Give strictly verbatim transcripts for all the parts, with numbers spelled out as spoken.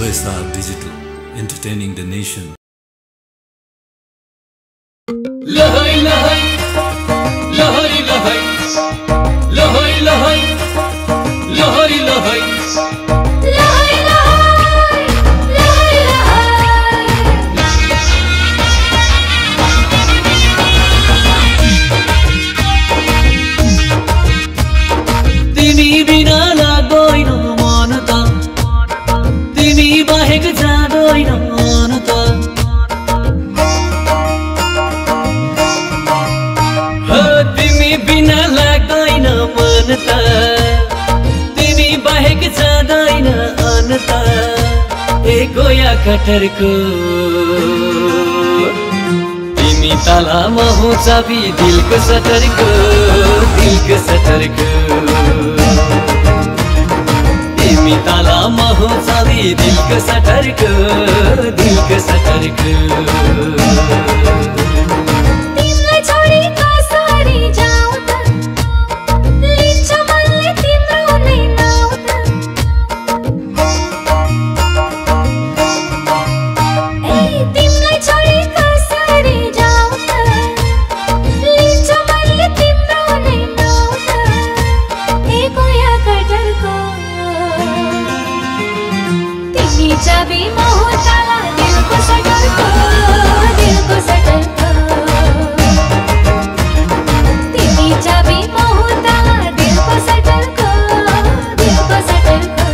O S R Digital, entertaining the nation. Lahai lahai, lahai lahai, lahai lahai, lahai lahai, lahai lahai, lahai lahai. तिमी बिना लाग्दैन मन त, तिमी बाहेक जाँदैन मन त। तिमी बिना लाग्दैन मन त, तिमी बाहेक जाँदैन अनत। ए गोया कटरको तिमी तालामा हो चाबी दिलको सटरको, दिलको सटरको। तिमी तालामा हो चाबी दिलको सटरको, दिलको सटरको। तिमीलाई छोडी कसरी जाऊँ त, लिन्छ मनले तिम्रो नै नाउँ त। ए तिमीलाई छोडी कसरी जाऊँ त, लिन्छ मनले तिम्रो नै नाउँ त। ए गोया कटरको तिमी चाबी म हो ताला दिलको सटरको, दिलको सटरको। तिमी चाबी म हो ताला दिलको सटरको, दिलको सटरको।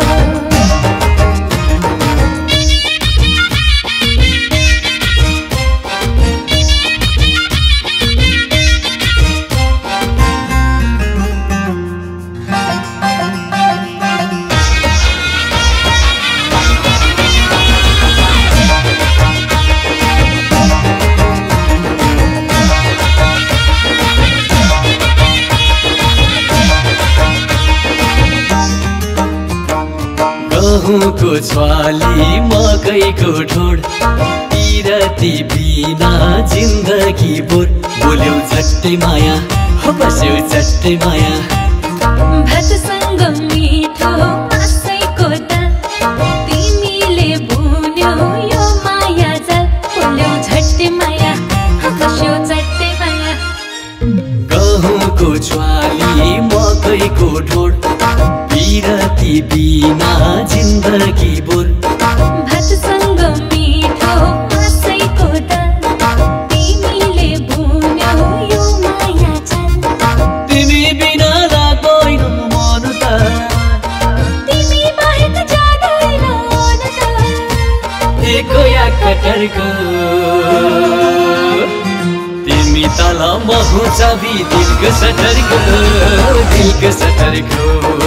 गहुँको ज्वाली मकैको ढोड, पिरती बिना जिन्दगी बोर। बोल्यौ झट्टै माया, हो बस्यौ झट्टै माया। भातसँग मिठो मासैको दाल, तिमीले बुन्यौ यो माया जाल। बोल्यौ झट्टै माया, बस्यौ झट्टै माया। गहुँको ज्वाली मकैको ढोड, पिरती बिना जिन्दगी बोर। भातसँग मिठो मासैको दाल, तिमीले बुन्यौ यो माया जाल। तिमी बिना लाग्दैन मन त, तिमी बाहेक जाँदैन मन त। ए गोया कटरको तिमी तालामा हो चाबी दिलको सटरको, दिलको सटरको।